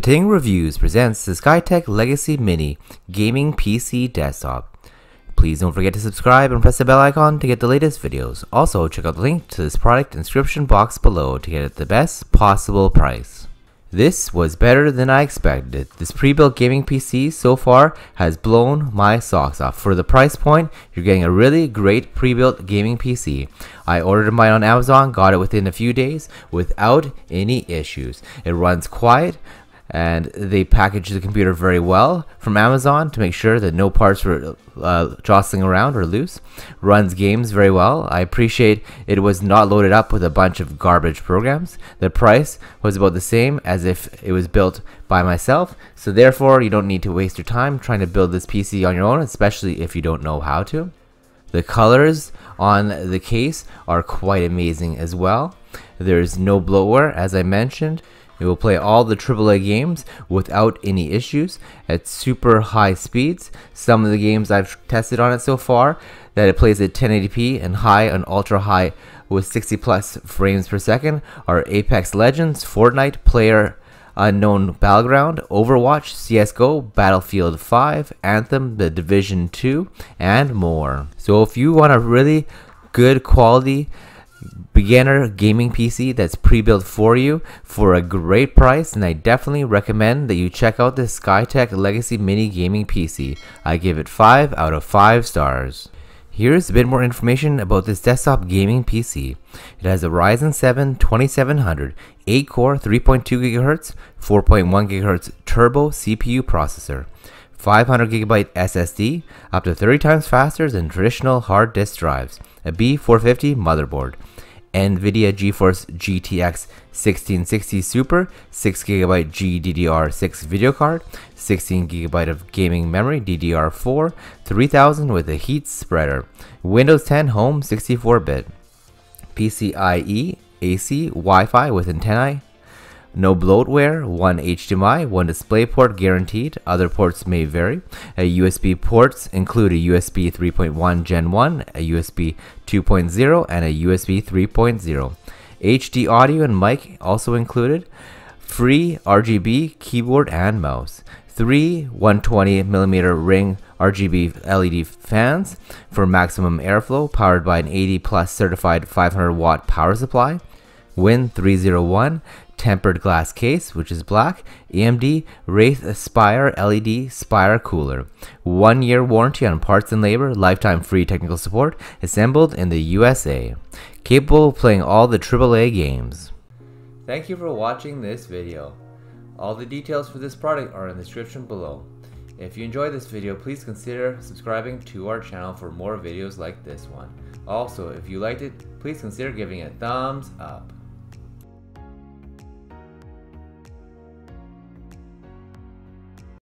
Ting Reviews presents the Skytech Legacy Mini Gaming PC Desktop. Please don't forget to subscribe and press the bell icon to get the latest videos. Also, check out the link to this product in the description box below to get it at the best possible price. This was better than I expected. This pre-built gaming PC so far has blown my socks off. For the price point, you're getting a really great pre-built gaming PC. I ordered mine on Amazon, got it within a few days without any issues. It runs quiet, and they packaged the computer very well from Amazon to make sure that no parts were jostling around or loose. Runs games very well. I appreciate it was not loaded up with a bunch of garbage programs. The price was about the same as if it was built by myself, so therefore you don't need to waste your time trying to build this PC on your own, especially if you don't know how to. The colors on the case are quite amazing as well. There's no bloatware, as I mentioned. It will play all the AAA games without any issues at super high speeds. Some of the games I've tested on it so far, that it plays at 1080p and high and ultra high with 60 plus frames per second, are Apex Legends, Fortnite, Player Unknown Battleground, Overwatch, CSGO, Battlefield 5, Anthem, The Division 2, and more. So if you want a really good quality beginner gaming PC that's pre-built for you for a great price, and I definitely recommend that you check out the Skytech Legacy Mini Gaming PC. I give it 5 out of 5 stars. Here's a bit more information about this desktop gaming PC. It has a Ryzen 7 2700 8-core 3.2 GHz 4.1 GHz turbo CPU processor, 500GB SSD, up to 30 times faster than traditional hard disk drives, a B450 motherboard, NVIDIA GeForce GTX 1660 Super, 6GB GDDR6 video card, 16GB of gaming memory DDR4, 3000 with a heat spreader, Windows 10 Home 64-bit, PCIe AC Wi-Fi with antennae, no bloatware, 1 HDMI, 1 DisplayPort guaranteed. Other ports may vary. USB ports include a USB 3.1 Gen 1, a USB 2.0, and a USB 3.0. HD audio and mic also included. Free RGB keyboard and mouse. 3 120mm ring RGB LED fans for maximum airflow, powered by an 80 plus certified 500 watt power supply. Win 301 tempered glass case, which is black. AMD Wraith Spire LED Spire cooler. 1-year warranty on parts and labor. Lifetime free technical support. Assembled in the USA. Capable of playing all the AAA games. Thank you for watching this video. All the details for this product are in the description below. If you enjoyed this video, please consider subscribing to our channel for more videos like this one. Also, if you liked it, please consider giving it a thumbs up.